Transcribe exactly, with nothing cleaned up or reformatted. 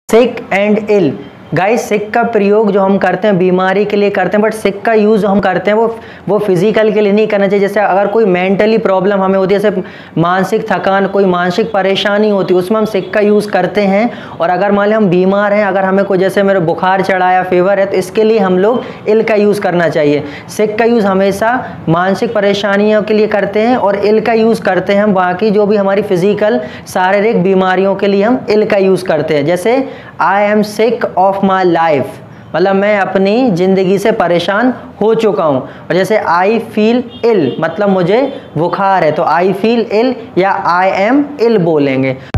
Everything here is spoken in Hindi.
Sick and ill. गाइस सिक का प्रयोग जो हम करते हैं बीमारी के लिए करते हैं, बट सिक का यूज़ जो हम करते हैं वो वो फिजिकल के लिए नहीं करना चाहिए। जैसे अगर कोई मेंटली प्रॉब्लम हमें होती है, जैसे मानसिक थकान, कोई मानसिक परेशानी होती है, उसमें हम सिक का यूज़ करते हैं। और अगर मान लें हम बीमार हैं, अगर हमें कोई जैसे मेरे बुखार चढ़ा या फीवर है, तो इसके लिए हम लोग इल का यूज़ करना चाहिए। सिक का यूज़ हमेशा मानसिक परेशानियों के लिए करते हैं और इल का यूज़ करते हैं हम बाकी जो भी हमारी फिजिकल शारीरिक बीमारियों के लिए हम इल का यूज़ करते हैं। जैसे I am sick of my life, मतलब मैं अपनी ज़िंदगी से परेशान हो चुका हूँ। और जैसे आई फील इल, मतलब मुझे बुखार है, तो आई फील इल या आई एम इल बोलेंगे।